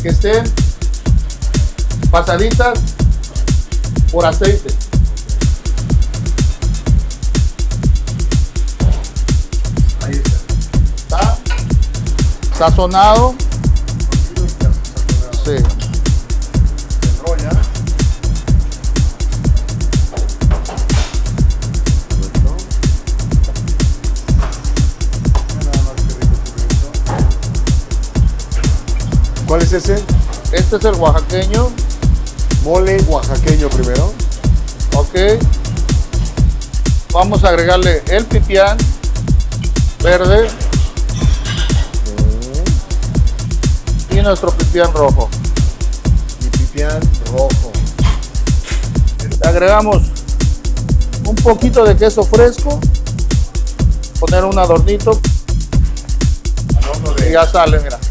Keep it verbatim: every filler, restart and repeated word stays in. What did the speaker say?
que estén pasaditas por aceite. Ahí está. ¿Está? Sazonado. Sí. Se enrolla. ¿Cuál es ese? Este es el oaxaqueño. Mole oaxaqueño primero. Ok. Vamos a agregarle el pipián verde y nuestro pipián rojo. Y pipián rojo. Le agregamos un poquito de queso fresco, poner un adornito Al horno de y ya sale, mira.